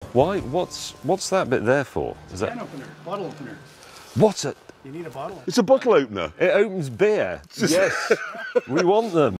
Why? What's that bit there for? Is that Can opener, bottle opener. what's it? You need a bottle. It's a bottle opener. It opens beer. Yes, we want them.